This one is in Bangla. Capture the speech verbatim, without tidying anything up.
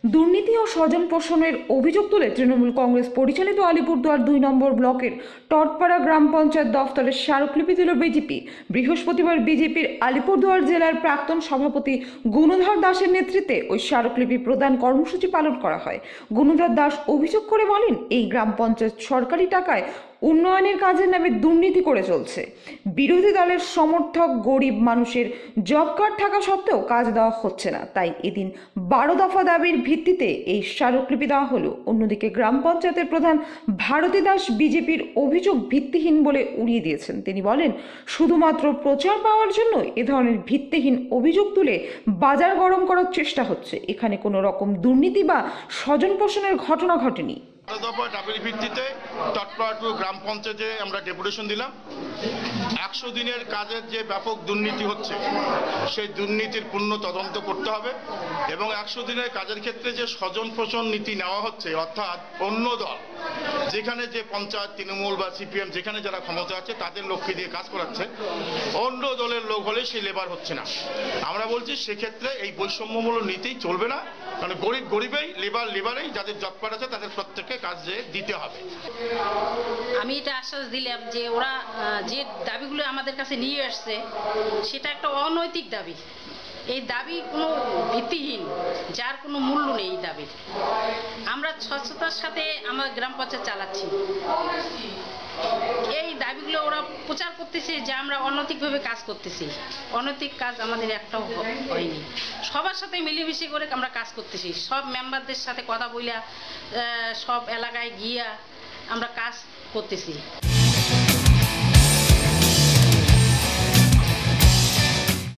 দুর্নীতি ও স্বজন পোষণের অভিযোগ তুলে তৃণমূল কংগ্রেস পরিচালিত আলিপুরদুয়ার দুই নম্বর ব্লকের টটপাড়া গ্রাম পঞ্চায়েত দফতরের স্মারকলিপি দিল বিজেপি। বৃহস্পতিবার বিজেপির আলিপুরদুয়ার জেলার প্রাক্তন সভাপতি গুণধর দাসের নেতৃত্বে ওই স্মারকলিপি প্রদান কর্মসূচি পালন করা হয়। গুণধর দাস অভিযোগ করে বলেন, এই গ্রাম পঞ্চায়েত সরকারি টাকায় উন্নয়নের কাজের নামে দুর্নীতি করে চলছে। বিরোধী দলের সমর্থক গরিব মানুষের জব কার্ড থাকা সত্ত্বেও কাজ দেওয়া হচ্ছে না, তাই এদিন বারো দফা দাবির ভিত্তিতে এই স্মারকলিপি দেওয়া হলো। অন্যদিকে গ্রাম পঞ্চায়েতের প্রধান ভারতী দাস বিজেপির অভিযোগ ভিত্তিহীন বলে উড়িয়ে দিয়েছেন। তিনি বলেন, শুধুমাত্র প্রচার পাওয়ার জন্য এ ধরনের ভিত্তিহীন অভিযোগ তুলে বাজার গরম করার চেষ্টা হচ্ছে। এখানে কোনো রকম দুর্নীতি বা স্বজন পোষণের ঘটনা ঘটেনি। দাবির ভিত্তিতে টটপাড়া টু গ্রাম পঞ্চায়েতে আমরা ডেপুটেশন দিলাম। একশো দিনের কাজের যে ব্যাপক দুর্নীতি হচ্ছে সেই দুর্নীতির পূর্ণ তদন্ত করতে হবে এবং একশো দিনের কাজের ক্ষেত্রে যে স্বজন পোষণ নীতি নেওয়া হচ্ছে, অর্থাৎ অন্য দল যেখানে যে পঞ্চায়েত তৃণমূল বা সিপিএম যেখানে যারা ক্ষমতা আছে তাদের লোককে দিয়ে কাজ করাচ্ছে, অন্য দলের লোক হলে সেই লেবার হচ্ছে না। আমরা বলছি সেক্ষেত্রে এই বৈষম্যমূলক নীতি চলবে না, কারণ গরিব গরিবেই, লেবার লেবারেই, যাদের জব কার্ড আছে তাদের প্রত্যেককে কাজে দিতে হবে। আমি এটা আশ্বাস দিলাম যে ওরা যে দাবিগুলো আমাদের কাছে নিয়ে আসছে সেটা একটা অনৈতিক দাবি। এই দাবি কোনো ভিত্তিহীন, যার কোনো মূল্য নেই। এই দাবির আমরা স্বচ্ছতার সাথে আমার গ্রাম পঞ্চায়েত চালাচ্ছি। এই দাবিগুলো ওরা প্রচার করতেছে যে আমরা অনৈতিকভাবে কাজ করতেছি। অনৈতিক কাজ আমাদের একটাও হয়নি। সবার সাথে মিলেমিশে করে আমরা কাজ করতেছি। সব মেম্বারদের সাথে কথা বইলা সব এলাকায় গিয়া আমরা কাজ করতেছি।